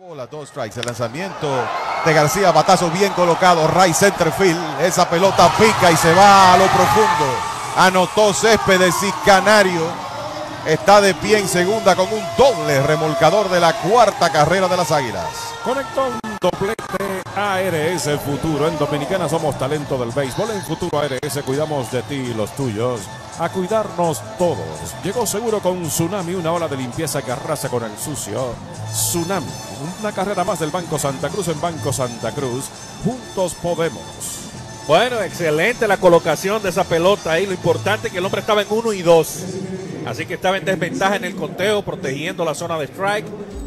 Bola, 2 strikes, el lanzamiento de García, batazo bien colocado, right center field, esa pelota pica y se va a lo profundo. Anotó Céspedes y Canario está de pie en segunda con un doble remolcador de la cuarta carrera de las Águilas. Conectó un doblete ARS Futuro. En Dominicana somos talento del béisbol. En Futuro ARS cuidamos de ti y los tuyos. A cuidarnos todos. Llegó seguro con Tsunami, una ola de limpieza que arrasa con el sucio. Tsunami, una carrera más del Banco Santa Cruz en Banco Santa Cruz. Juntos podemos. Bueno, excelente la colocación de esa pelota ahí. Lo importante es que el hombre estaba en 1 y 2. Así que estaba en desventaja en el conteo, protegiendo la zona de strike.